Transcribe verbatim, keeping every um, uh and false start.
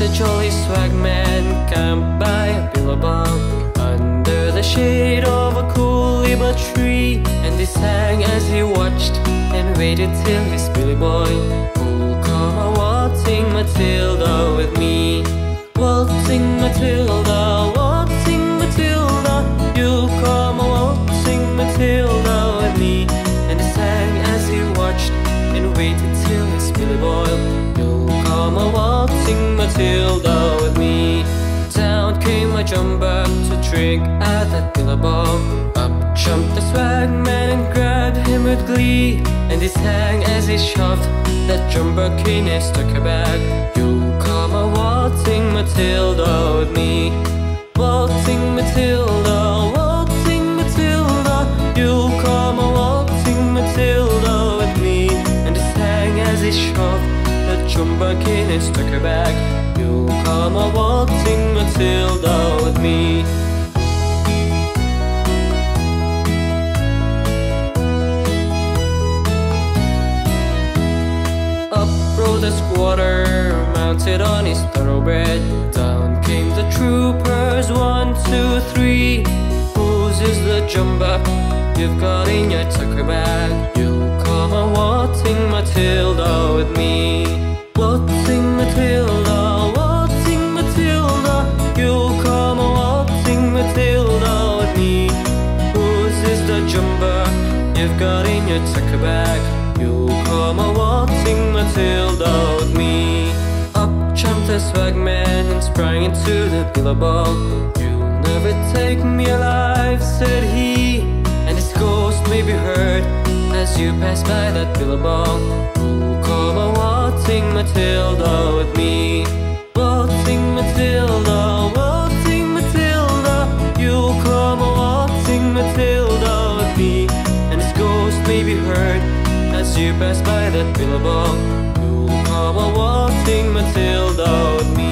a jolly swag man camped by a billabong under the shade of a cool lima tree, and he sang as he watched and waited till his Billy boy who'll come a waltzing Matilda with me. Waltzing Matilda, waltzing Matilda, you'll come a waltzing Matilda with me. And he sang as he watched and waited till his Billy boy, you'll come a waltzing Matilda with me. Down came my jumper to drink at that billabong. Up jumped the swag man and grabbed him with glee, and he sang as he shoved that jumper in his tucker bag. You'll come a waltzing Matilda with me. Waltzing Matilda, waltzing Matilda, you'll come a waltzing Matilda with me. And he sang as he shoved that jumper in his tucker bag. You'll come a waltzing Matilda with me. Up rode the squatter, mounted on his thoroughbred. Down came the troopers, one, two, three. Whose is the jumper you've got in your tucker bag? You'll come a waltzing Matilda with me. Waltzing Matilda, waltzing Matilda, you'll come a waltzing Matilda with me. Whose is the jumper you've got in your tucker bag? You'll come a waltzing Matilda with me. Up jumped the swag man and sprang into the billabong. You'll never take me alive, said he, and his ghost may be heard as you pass by that billabong. You'll come a waltzing Matilda with me. Waltzing Matilda, waltzing Matilda, you'll come a waltzing Matilda with me. And his ghost may be heard as you pass by that billabong. You'll come a waltzing Matilda with me.